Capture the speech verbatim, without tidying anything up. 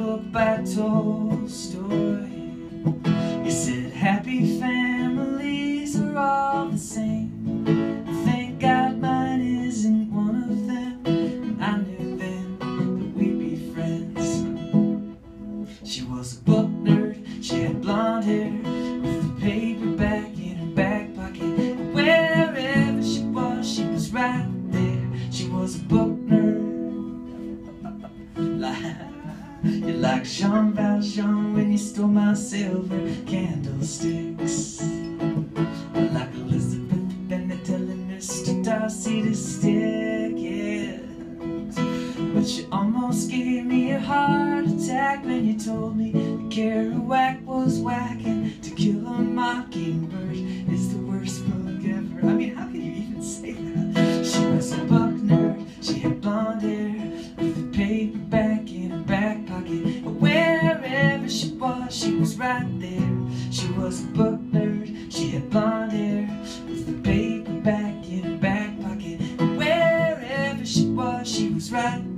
book by Tolstoy. He said happy families are all the same. Thank God mine isn't one of them. And I knew then that we'd be friends. She was a book nerd, she had blonde hair, with a paperback in her back pocket. Wherever she was, she was right there. She was a book nerd. You're like Jean Valjean when you stole my silver candlesticks. Like Elizabeth Bennet telling Mister Darcy to stick it. But you almost gave me a heart attack when you told me that Kerouac was whacking. To Kill a Mockingbird is the worst book ever. I mean, how can you even say that? She was a book nerd, she had blonde hair, with a paperback in her back pocket. Wherever she was, she was right there. She was a book nerd, she had blonde hair, with a paperback in her back pocket. Wherever she was, she was right there.